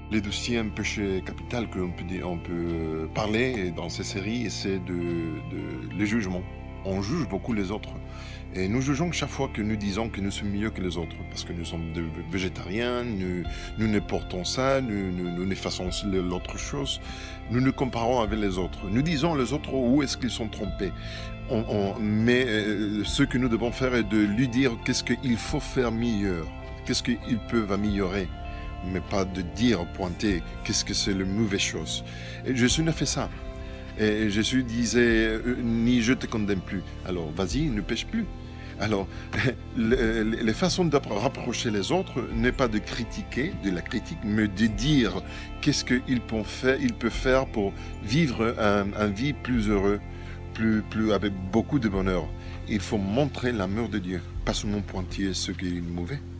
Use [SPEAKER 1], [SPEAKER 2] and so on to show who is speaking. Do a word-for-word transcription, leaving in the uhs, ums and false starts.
[SPEAKER 1] Le deuxième péché capital que l'on peut dire on peut parler dans ces séries, c'est de de le jugement. On juge beaucoup les autres et nous jugeons chaque fois que nous disons que nous sommes mieux que les autres parce que nous sommes de végétariens, nous nous ne portons ça, nous nous nous ne faisons l'autre chose. Nous nous comparons avec les autres. Nous disons les autres où est-ce qu'ils sont trompés. On on mais heu, ce que nous devons faire est de lui dire qu'est-ce qu'il faut faire meilleur, qu'est-ce qu'ils peuvent améliorer, mais pas de dire, pointer, qu'est-ce que c'est la mauvaise chose. Et Jésus ne fait ça. Et Jésus disait, euh, ni je te condamne plus. Alors, vas-y, ne pêche plus. Alors, le- le- les façons de rapprocher les autres n'est pas de critiquer, de la critique, mais de dire qu'est-ce qu'il peut faire, il peut faire pour vivre un, un vie plus heureux, plus, plus, avec beaucoup de bonheur. Il faut montrer l'amour de Dieu, pas seulement pointer ce qui est mauvais.